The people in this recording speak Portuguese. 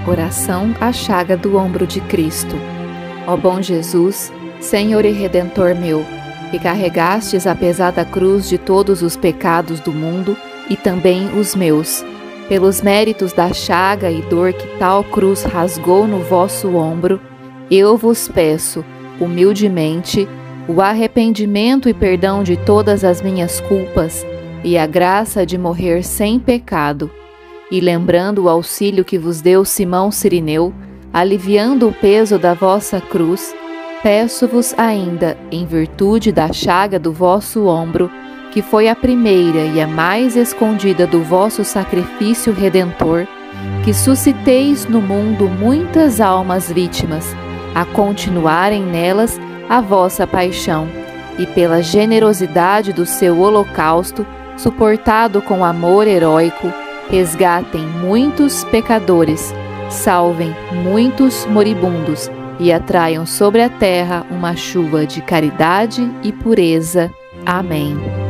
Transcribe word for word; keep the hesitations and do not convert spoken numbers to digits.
Oração à chaga do ombro de Cristo. Ó bom Jesus, Senhor e Redentor meu, que carregastes a pesada cruz de todos os pecados do mundo e também os meus, pelos méritos da chaga e dor que tal cruz rasgou no vosso ombro, eu vos peço, humildemente, o arrependimento e perdão de todas as minhas culpas e a graça de morrer sem pecado. E lembrando o auxílio que vos deu Simão Cirineu, aliviando o peso da vossa cruz, peço-vos ainda, em virtude da chaga do vosso ombro, que foi a primeira e a mais escondida do vosso sacrifício redentor, que susciteis no mundo muitas almas vítimas, a continuarem nelas a vossa paixão, e pela generosidade do seu holocausto, suportado com amor heróico, resgatem muitos pecadores, salvem muitos moribundos e atraiam sobre a terra uma chuva de caridade e pureza. Amém.